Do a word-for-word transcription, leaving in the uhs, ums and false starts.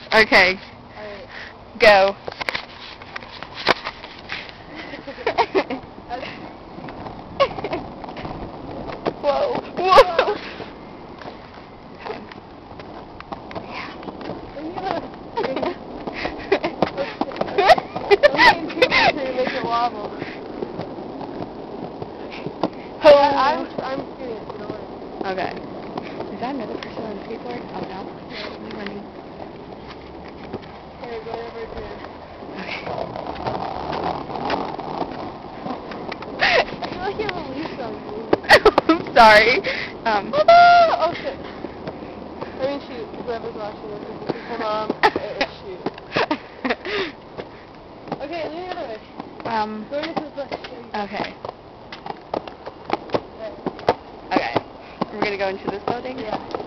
Okay. Alright. Go. Whoa. Whoa. Make it wobble. Oh. I'm, I'm serious, don't worry. Okay. Is that another person on the skateboard? Oh no. I'm running. Okay, go over to it. Okay. I feel like you have a leash on you. I'm sorry. Um. Oh shit. I mean shoot, whoever's watching this, if it's my mom, it, shoot. Okay, lean the other way. Um. Go into the bush. Okay. Okay. Okay. We're gonna go into this building? Yeah.